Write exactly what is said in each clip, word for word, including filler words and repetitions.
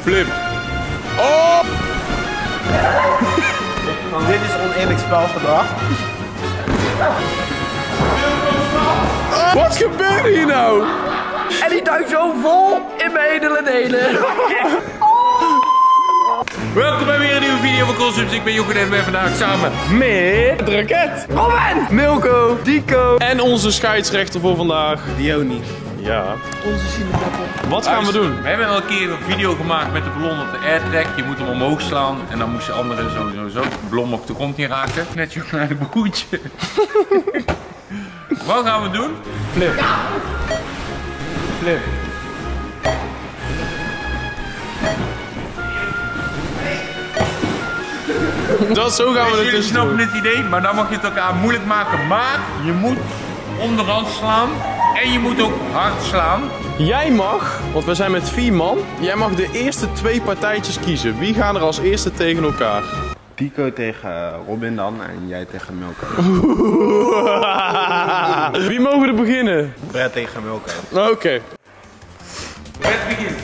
Flip. Oh! Dit is oneerlijk spelgedrag. Wat gebeurt hier nou? En die duikt zo vol in mijn edele delen. Welkom bij weer een nieuwe video van Concepts. Ik ben Jochen en we zijn vandaag samen met Raket, Robin, Milko, Dico en onze scheidsrechter voor vandaag, Diony. Ja. onze sinaasappel. Wat gaan we doen? We hebben al een keer een video gemaakt met de ballon op de airtrack. Je moet hem omhoog slaan en dan moest de andere zo, zo, zo. De ballon op de grond niet raken. Net zo'n klein boertje. Wat gaan we doen? Flip. Flip. Dat, zo gaan we het Jullie dus snappen doen. het idee, maar dan mag je het elkaar moeilijk maken. Maar je moet onderhand slaan en je moet ook hard slaan. Jij mag, want we zijn met vier man, jij mag de eerste twee partijtjes kiezen. Wie gaan er als eerste tegen elkaar? Dico tegen Robin dan en jij tegen Milko. Wie mogen er beginnen? Brett tegen Milko. Oké. Okay. Het begint.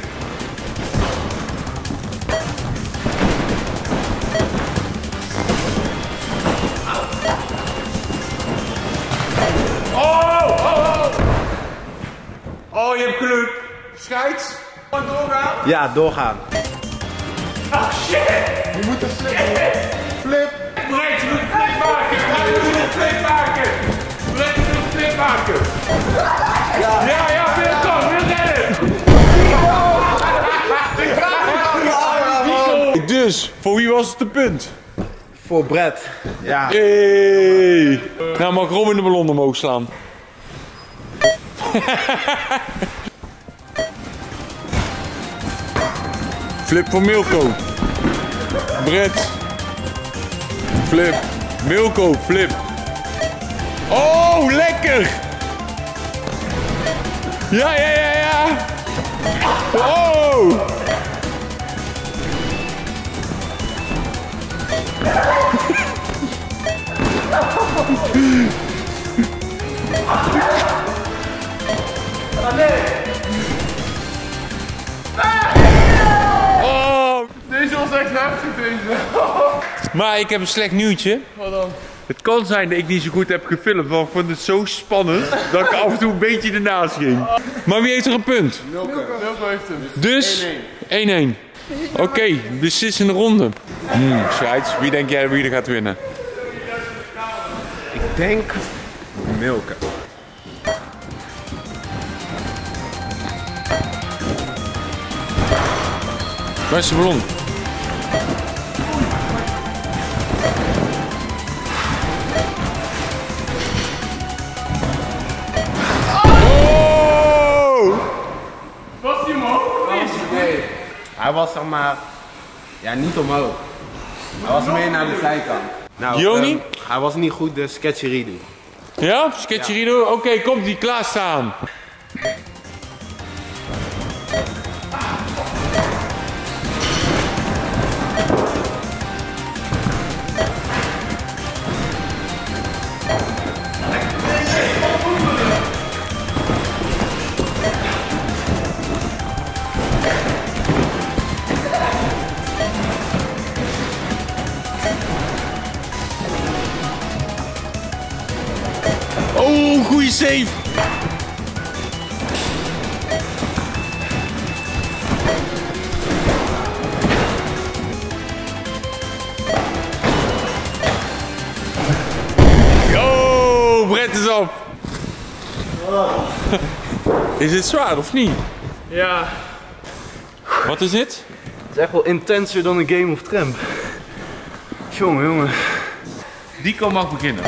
Oh, oh, oh. Oh, je hebt geluk. Scheids. Gewoon doorgaan. Ja, doorgaan. Oh shit. Je moet een flip Flip. Brett, je moet een flip maken. Brett, je moet een flip maken. Brett, je moet een flip maken. Ja, ja, ja, weer toch, weer rennen. Dus, voor wie was het de punt? Voor Brett. Ja. Hey. Nou mag Robin de ballon omhoog slaan. Flip voor Milko. Brett. Flip. Milko, flip. Oh, lekker! Ja, ja, ja, ja. Oh! Oh! Deze was echt heftig, deze. Maar ik heb een slecht nieuwtje. Wat dan? Het kan zijn dat ik niet zo goed heb gefilmd, want ik vond het zo spannend dat ik af en toe een beetje ernaast ging. Maar wie heeft er een punt? Milko. Milko heeft hem. Dus één één. Oké, okay, beslissende ronde. Hmm, scheids, wie denk jij wie er gaat winnen? Ik denk Milko. Waar is de ballon? Oh! Was hij omhoog? Nee. Hij was zeg maar, ja niet omhoog. Hij was meer naar de zijkant. Nou, Diony? ehm, hij was niet goed, de sketcheredo. Ja, Sketcherido? Oké, okay, komt die klaarstaan. Oh, goeie save. Yo, Brett is op. Is dit zwaar of niet? Ja. Wat is dit? Het is echt wel intenser dan een Game of Tramp. Jongen, jongen. Dico mag beginnen.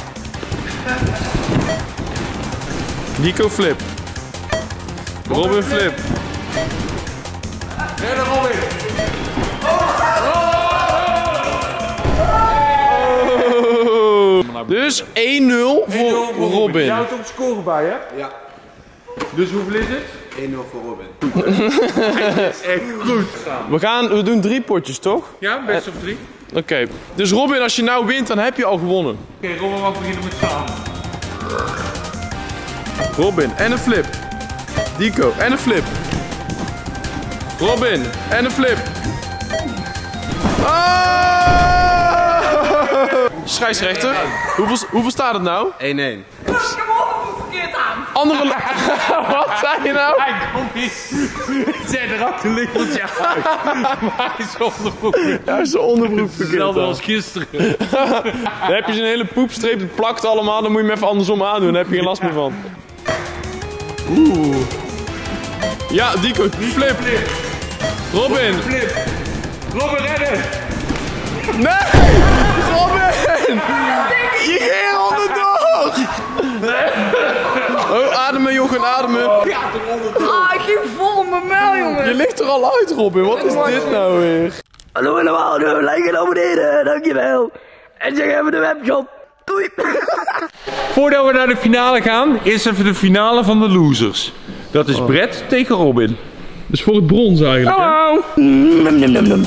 Dico flip. Robin flip. Verder Robin. Oh. Dus één nul voor Robin. Je houdt ook de score bij, hè? Ja. Dus hoeveel is het? één nul voor Robin. Echt goed. We gaan, we doen drie potjes, toch? Ja, best of drie. Oké. Okay. Dus Robin, als je nou wint, dan heb je al gewonnen. Oké, okay, Robin mag beginnen met slaan. Robin, en een flip. Dico, en een flip. Robin. En een flip. Oh! Scheidsrechter. Hoeveel, hoeveel staat het nou? één één. Andere... Wat zei je nou? Hij komt niet. Ik zei er ook een likkeltje uit. Maar hij is onderbroek. Ja, zijn onderbroek verkeerd. Hetzelfde aan. als gisteren. Dan heb je zo'n hele poepstreep, het plakt allemaal, dan moet je hem even andersom aandoen, daar heb je geen last meer van. Oeh. Ja, Dico, flip. Robin. Flip. Robin redden. Nee! Robin! Je ging onderdoor! Oh, ademen, Jochen, ademen. Ah, ik ging vol op mijn muil, jongen. Je ligt er al uit, Robin. Wat is dit nou weer? Hallo allemaal, nou, like en abonneren, dankjewel. En zeg even de webshop. Doei. Voordat we naar de finale gaan, is even de finale van de losers. Dat is Brett tegen Robin. Dus voor het brons eigenlijk, hè? Hallo. Num, num, num, num.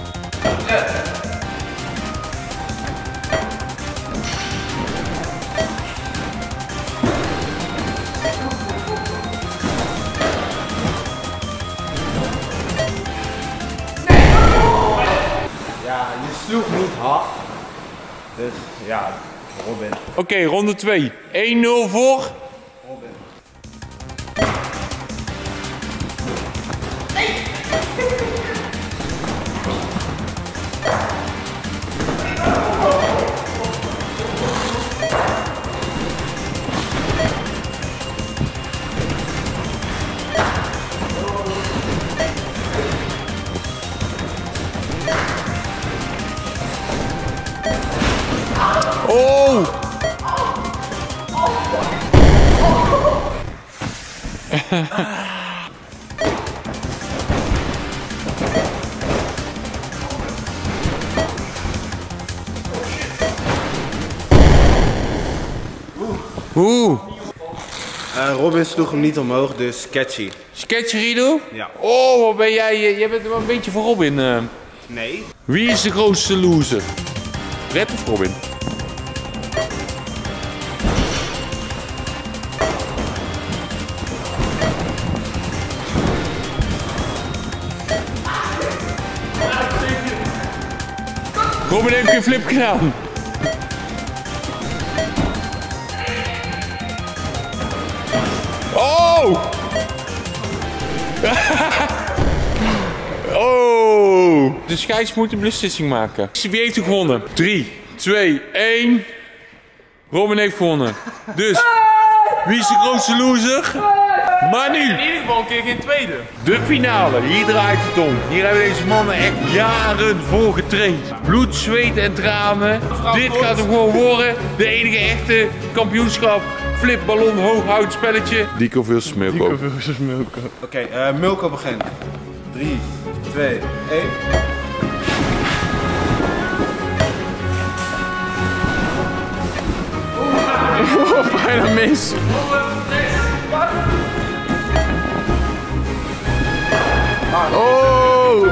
Ja, je sloeg niet hard. Dus ja, Robin. Oké, okay, ronde twee. één nul voor. Robin. Oh! Oeh. Uh, Robin sloeg hem niet omhoog, dus catchy. Sketch Rido? Ja. Oh, wat ben jij? Jij bent wel een beetje voor Robin. Uh. Nee. Wie is de grootste loser? Brett of Robin? Robin heeft geen flip gedaan. Oh! Oh! De scheids moet een beslissing maken. Wie heeft er gewonnen? drie, twee, één. Robin heeft gewonnen. Dus, wie is de grootste loser? Maar nu, In ieder geval een keer geen tweede. de finale. Hier draait het om. Hier hebben deze mannen echt jaren voor getraind. Bloed, zweet en tranen. Dit gaat hem gewoon worden. De enige echte kampioenschap. Flip, ballon, hooghoud spelletje. Dico versus Milko. Oké, okay, uh, Milko begint. drie, twee, één. Oh, bijna mis. Oh!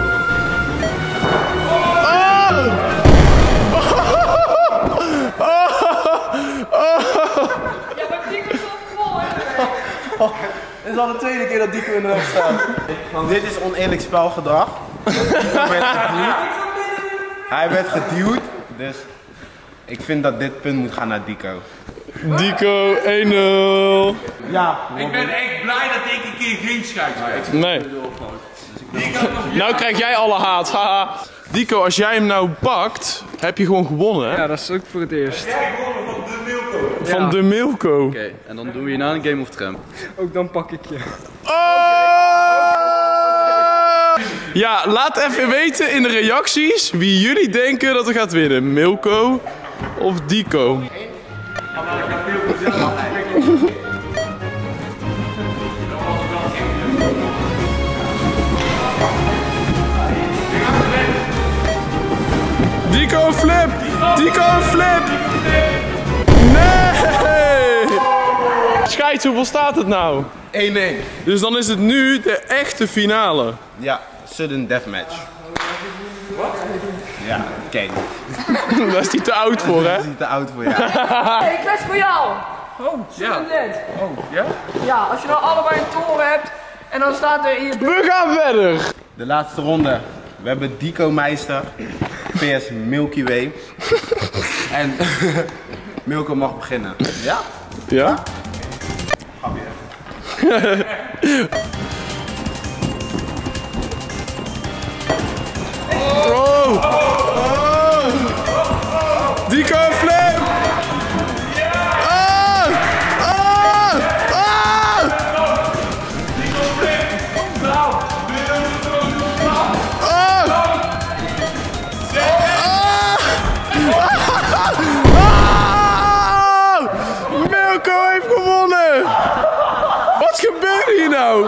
Dit is al de tweede keer dat Dico in de weg staat. Want dit is oneerlijk spelgedrag. Hij werd geduwd. Hij werd geduwd, dus ik vind dat dit punt moet gaan naar Dico. Dico, één nul. Ja, Ik ben echt blij dat ik een keer geen scheidsrechter. Nee. Nou krijg jij alle haat, haha. Dico, als jij hem nou pakt, heb je gewoon gewonnen, hè? Ja, dat is ook voor het eerst. Van de Milko. Oké, okay, en dan doe je na een Game of Tramp. Ook dan pak ik je. Oh! Ja, laat even weten in de reacties wie jullie denken dat er gaat winnen. Milko of Dico. Dico flip! Dico flip! Nee! Scheids, hoeveel staat het nou? één één. Dus dan is het nu de echte finale. Ja, sudden deathmatch. Wat? Ja, kijk. Daar is hij te oud voor, hè? Dat is niet te oud voor jou. Hey, ik les voor jou. Oh, ja. Oh, ja? Ja, als je nou allebei een toren hebt en dan staat er hier... We gaan verder! De laatste ronde. We hebben Dico Meister versus Milky Way. En Milko mag beginnen. Ja? Ja? Oh! Oh! Dico flip! Ah! Ah! Ah! Dico flip! Ah! Ah! Milko heeft gewonnen! Wat gebeurt hier nou?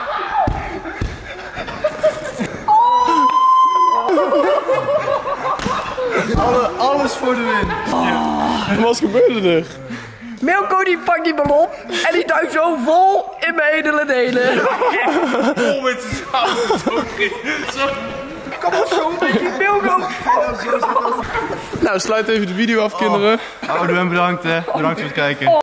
Alle, alles voor de win. Wat gebeurde er? Milko die pakt die ballon en die duikt zo vol in mijn hele delen. Vol met zijn schouder. Kom op zo, een beetje Milko. Nou, sluit even de video af, kinderen. Oude en bedankt hè. Bedankt voor het kijken.